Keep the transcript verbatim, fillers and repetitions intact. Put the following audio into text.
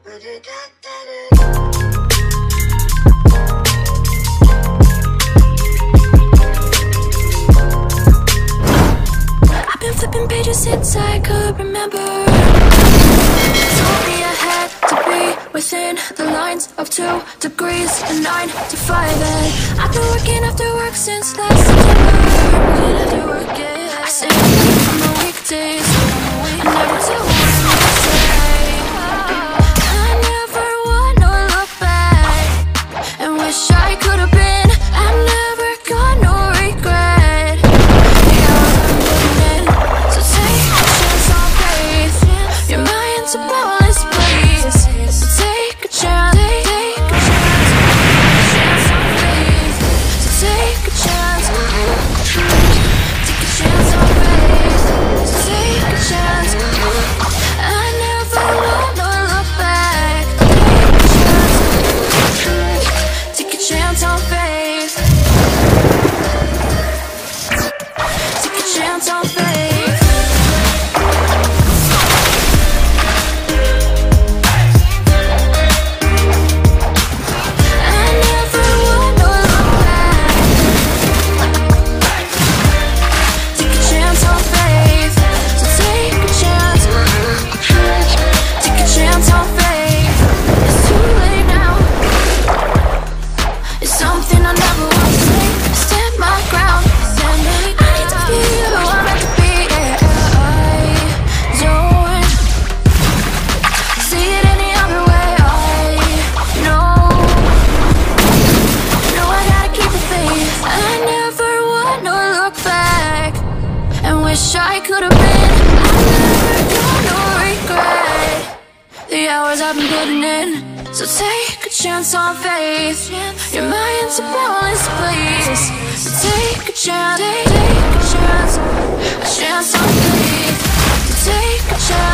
I've been flipping pages since I could remember. Told me I had to be within the lines of two degrees and nine to five. And I've been working after work since last September. Working after work, yeah. I stay up late on the weekdays. I never tell what I'm gonna say. I never wanna look back and wish I could have been. I never got no regret. Yeah, I'm putting in. So take a chance on faith. Your mind's a boundless place. So take a chance, take a chance, chance on faith. So take a chance, take a chance on faith. So take a chance. I never wanna look back. Take a chance, take a chance on faith. Take a chance on faith. I never wanna look back. Take a chance on faith. So take a chance. Take a chance on faith. It's too late now. It's something I never want to say. I stand my ground. Stand my ground. I need to feel who I'm meant to be. Yeah, I don't see it any other way. I know, know I gotta keep the faith. I never wanna look back and wish I could have been. I never got no regret. The hours I've been putting in. So take a chance on faith. Your mind's a boundless place. So take a chance, take a chance, a chance on faith. So take a chance.